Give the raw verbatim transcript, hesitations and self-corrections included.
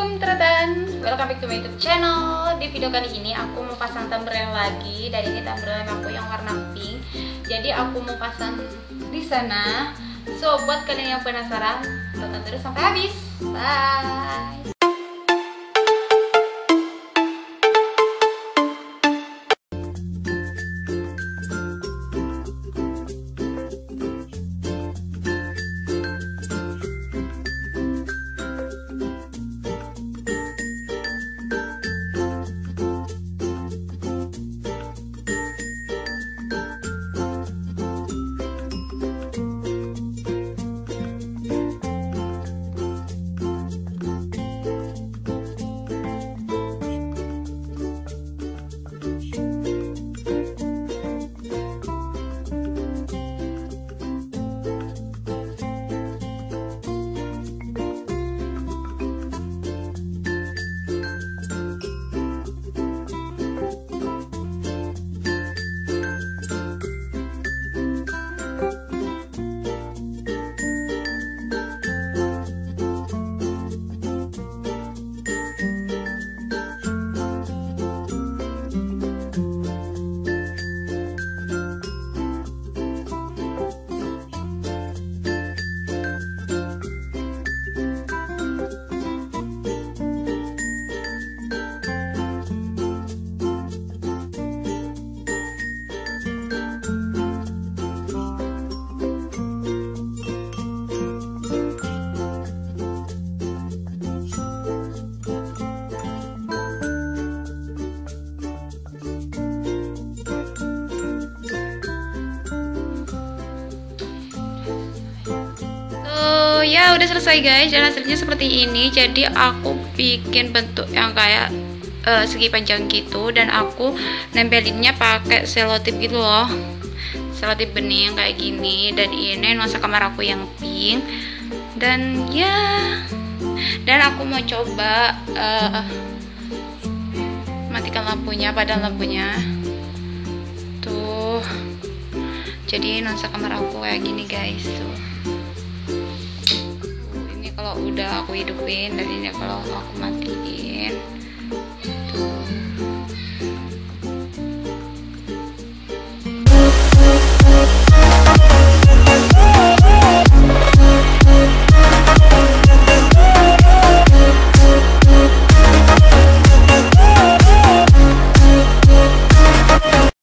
Assalamualaikum teman-teman, welcome back to my YouTube channel. Di video kali ini aku mau pasang thumbnail lagi, dan ini thumbnail aku yang warna pink. Jadi aku mau pasang di sana. So buat kalian yang penasaran, tonton terus sampai habis. Bye. Ya udah selesai guys, dan hasilnya seperti ini. Jadi aku bikin bentuk yang kayak uh, segi panjang gitu, dan aku nempelinnya pakai selotip gitu loh, selotip bening kayak gini. Dan ini nuansa kamar aku yang pink. Dan ya, dan aku mau coba uh, matikan lampunya, padam lampunya tuh. Jadi nuansa kamar aku kayak gini guys tuh. Kalau udah aku hidupin, dan ini kalau aku matiin.